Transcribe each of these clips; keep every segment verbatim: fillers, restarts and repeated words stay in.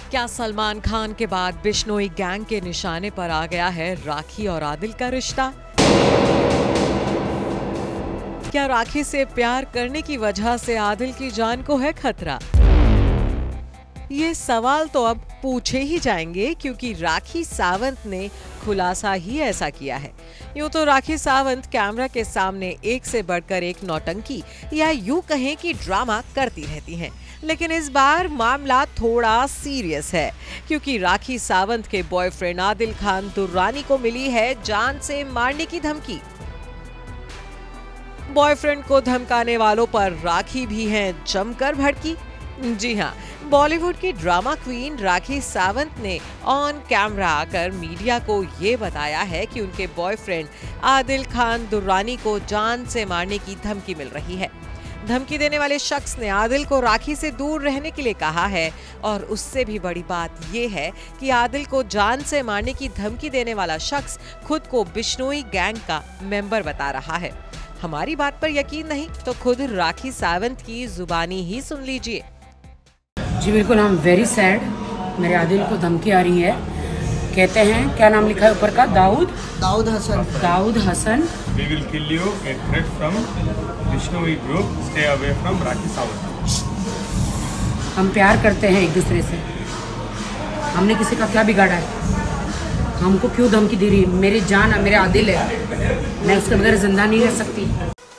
क्या सलमान खान के बाद बिश्नोई गैंग के निशाने पर आ गया है राखी और आदिल का रिश्ता? क्या राखी से प्यार करने की वजह से आदिल की जान को है खतरा? ये सवाल तो अब पूछे ही जाएंगे क्योंकि राखी सावंत ने खुलासा ही ऐसा किया है। यूं तो राखी सावंत कैमरा के सामने एक से बढ़कर एक नौटंकी या यूं कहें कि ड्रामा करती रहती हैं, लेकिन इस बार मामला थोड़ा सीरियस है क्योंकि राखी सावंत के बॉयफ्रेंड आदिल खान दुर्रानी को मिली है जान से मारने की धमकी। बॉयफ्रेंड को धमकाने वालों पर राखी भी हैं जमकर भड़की। जी हाँ, बॉलीवुड की ड्रामा क्वीन राखी सावंत ने ऑन कैमरा आकर मीडिया को ये बताया है कि उनके बॉयफ्रेंड आदिल खान दुर्रानी को जान से मारने की धमकी मिल रही है। धमकी देने वाले शख्स ने आदिल को राखी से दूर रहने के लिए कहा है और उससे भी बड़ी बात यह है कि आदिल को जान से मारने की धमकी देने वाला शख्स खुद को बिश्नोई गैंग का मेंबर बता रहा है। हमारी बात पर यकीन नहीं तो खुद राखी सावंत की जुबानी ही सुन लीजिए। जी बिल्कुल, आई एम वेरी सैड। मेरे आदिल को धमकी आ रही है। कहते हैं, क्या नाम लिखा है ऊपर का? Dawood Dawood Hasan Dawood Hasan We will kill you. A threat from Bishnoi group. Stay away from Rakhi Sawant. हम प्यार करते हैं एक दूसरे से। हमने किसी का क्या बिगाड़ा है? हमको क्यों धमकी दे रही है? मेरी जान है, मेरे आदिल है, मैं उसके बगैर जिंदा नहीं रह सकती।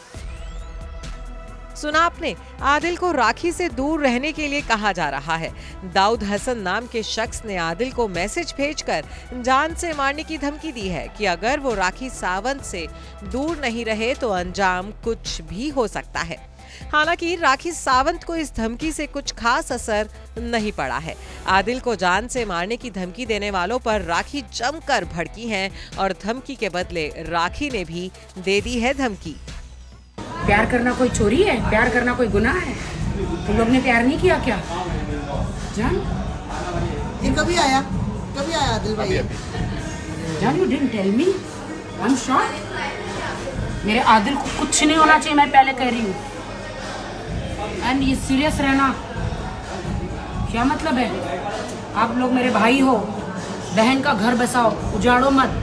सुना आपने, आदिल को राखी से दूर रहने के लिए कहा जा रहा है। दाऊद हसन नाम के शख्स ने आदिल को मैसेज भेजकर जान से मारने की धमकी दी है कि अगर वो राखी सावंत से दूर नहीं रहे तो अंजाम कुछ भी हो सकता है। हालांकि राखी सावंत को इस धमकी से कुछ खास असर नहीं पड़ा है। आदिल को जान से मारने की धमकी देने वालों पर राखी जमकर भड़की हैं और धमकी के बदले राखी ने भी दे दी है धमकी। प्यार करना कोई चोरी है? प्यार करना कोई गुनाह है? तुम लोग ने प्यार नहीं किया क्या? जान, ये कभी आया कभी आया आदिल भाई? जान, you didn't tell me. I am shocked. मेरे आदिल को कुछ नहीं होना चाहिए, मैं पहले कह रही हूँ। एंड ये सीरियस रहना क्या मतलब है? आप लोग मेरे भाई हो, बहन का घर बसाओ, उजाड़ो मत।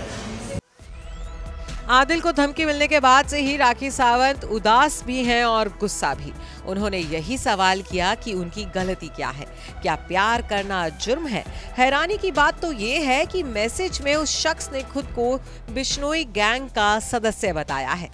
आदिल को धमकी मिलने के बाद से ही राखी सावंत उदास भी हैं और गुस्सा भी। उन्होंने यही सवाल किया कि उनकी गलती क्या है, क्या प्यार करना जुर्म है? हैरानी की बात तो ये है कि मैसेज में उस शख्स ने खुद को बिश्नोई गैंग का सदस्य बताया है।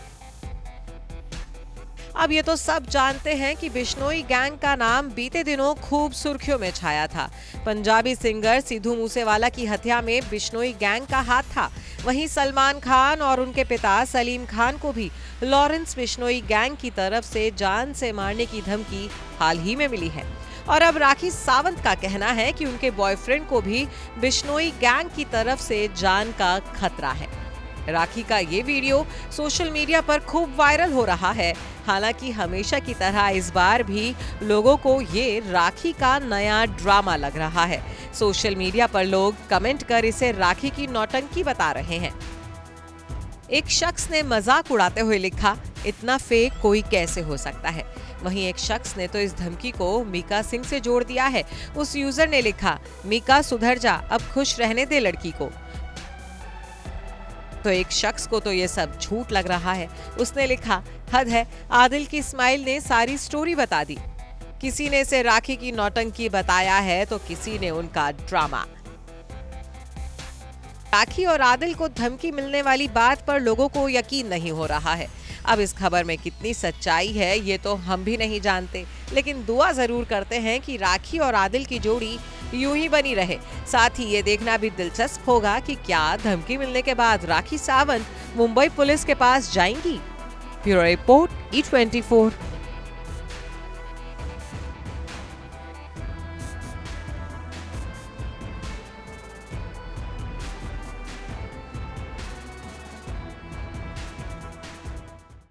अब ये तो सब जानते हैं कि बिश्नोई गैंग का नाम बीते दिनों खूब सुर्खियों में छाया था। पंजाबी सिंगर सिद्धू मूसेवाला की हत्या में बिश्नोई गैंग का हाथ था। वहीं सलमान खान और उनके पिता सलीम खान को भी लॉरेंस बिश्नोई गैंग की तरफ से जान से मारने की धमकी हाल ही में मिली है। और अब राखी सावंत का कहना है कि उनके बॉयफ्रेंड को भी बिश्नोई गैंग की तरफ से जान का खतरा है। राखी का ये वीडियो सोशल मीडिया पर खूब वायरल हो रहा है। हालांकि हमेशा की तरह इस बार भी लोगों को ये राखी का नया ड्रामा लग रहा है। सोशल मीडिया पर लोग कमेंट कर इसे राखी की नौटंकी बता रहे हैं। एक शख्स ने मजाक उड़ाते हुए लिखा, इतना फेक कोई कैसे हो सकता है? वहीं एक शख्स ने तो इस धमकी को मीका सिंह से जोड़ दिया है। उस यूजर ने लिखा, मीका सुधर जा, अब खुश रहने दे लड़की को। तो एक शख्स को तो ये सब झूठ लग रहा है। उसने लिखा, हद है, आदिल की स्माइल ने सारी स्टोरी बता दी। किसी ने इसे राखी की नौटंकी बताया है तो किसी ने उनका ड्रामा। राखी और आदिल को धमकी मिलने वाली बात पर लोगों को यकीन नहीं हो रहा है। अब इस खबर में कितनी सच्चाई है ये तो हम भी नहीं जानते, लेकिन दुआ जरूर करते हैं कि राखी और आदिल की जोड़ी यूं ही बनी रहे। साथ ही ये देखना भी दिलचस्प होगा कि क्या धमकी मिलने के बाद राखी सावंत मुंबई पुलिस के पास जाएंगी। Bureau report, E twenty four.